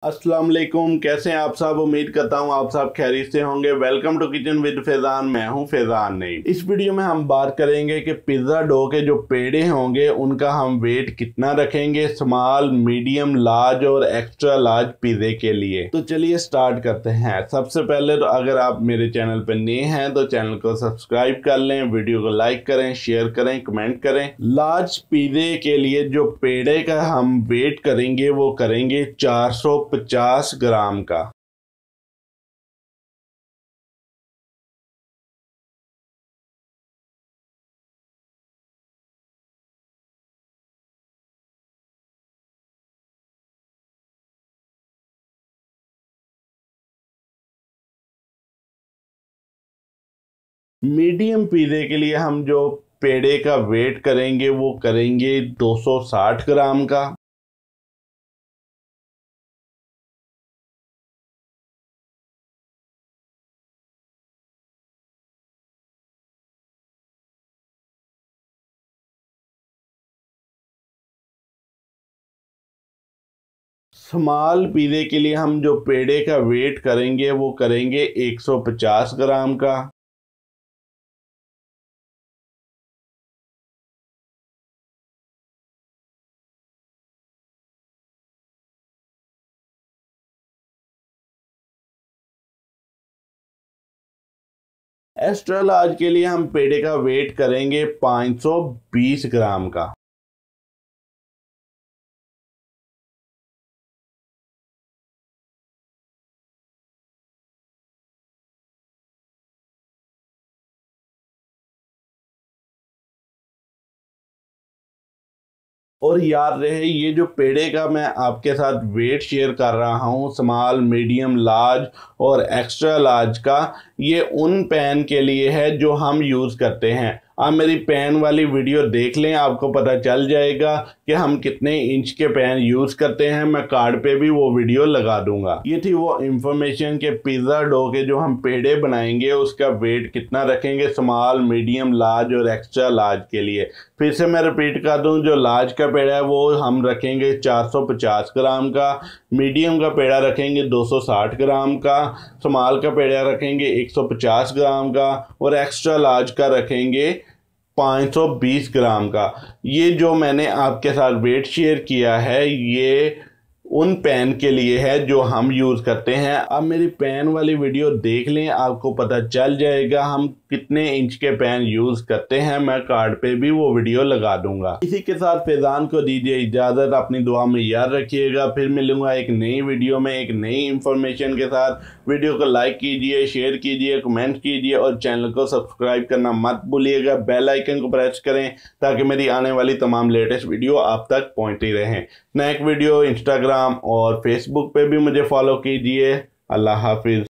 अस्सलाम वालेकुम, कैसे हैं आप सब। उम्मीद करता हूँ आप सब खैरियत से होंगे। Welcome to kitchen with Faizan. मैं हूँ फैजान नहीं। इस वीडियो में हम बात करेंगे कि पिज़्ज़ा डो के जो पेड़े होंगे उनका हम वेट कितना रखेंगे स्मॉल, मीडियम, लार्ज और एक्स्ट्रा लार्ज पिज़्ज़े के लिए। तो चलिए स्टार्ट करते हैं। सबसे पहले तो अगर आप मेरे चैनल पर नए हैं तो चैनल को सब्सक्राइब कर लें, वीडियो को लाइक करें, शेयर करें, कमेंट करें। लार्ज पिज़्ज़े के लिए जो पेड़े का हम वेट करेंगे वो करेंगे 450 ग्राम का। मीडियम पिज़्ज़े के लिए हम जो पेड़े का वेट करेंगे वो करेंगे 260 ग्राम का। स्मॉल पिज़्ज़े के लिए हम जो पेड़े का वेट करेंगे वो करेंगे 150 ग्राम का। एक्स्ट्रा लार्ज के लिए हम पेड़े का वेट करेंगे 520 ग्राम का। और याद रहे, ये जो पेड़े का मैं आपके साथ वेट शेयर कर रहा हूँ स्मॉल, मीडियम, लार्ज और एक्स्ट्रा लार्ज का, ये उन पैन के लिए है जो हम यूज़ करते हैं। आप मेरी पैन वाली वीडियो देख लें, आपको पता चल जाएगा कि हम कितने इंच के पैन यूज़ करते हैं। मैं कार्ड पे भी वो वीडियो लगा दूंगा। ये थी वो इंफॉर्मेशन के पिज़्ज़ा डो के जो हम पेड़े बनाएंगे उसका वेट कितना रखेंगे स्मॉल, मीडियम, लार्ज और एक्स्ट्रा लार्ज के लिए। फिर से मैं रिपीट कर दूं, जो लार्ज का पेड़ा है वो हम रखेंगे 450 ग्राम का, मीडियम का पेड़ा रखेंगे 260 ग्राम का, स्मॉल का पेड़ा रखेंगे 150 ग्राम का और एक्स्ट्रा लार्ज का रखेंगे 520 ग्राम का। ये जो मैंने आपके साथ वेट शेयर किया है ये उन पैन के लिए है जो हम यूज़ करते हैं। अब मेरी पैन वाली वीडियो देख लें, आपको पता चल जाएगा हम कितने इंच के पैन यूज़ करते हैं। मैं कार्ड पे भी वो वीडियो लगा दूंगा। इसी के साथ फैजान को दीजिए इजाज़त। अपनी दुआ में याद रखिएगा। फिर मिलूंगा एक नई वीडियो में एक नई इंफॉर्मेशन के साथ। वीडियो को लाइक कीजिए, शेयर कीजिए, कमेंट कीजिए और चैनल को सब्सक्राइब करना मत भूलिएगा। बेल आइकन को प्रेस करें ताकि मेरी आने वाली तमाम लेटेस्ट वीडियो आप तक पहुँचती रहें। नेक्स्ट वीडियो इंस्टाग्राम और फेसबुक पे भी मुझे फॉलो कीजिए। अल्लाह हाफिज़।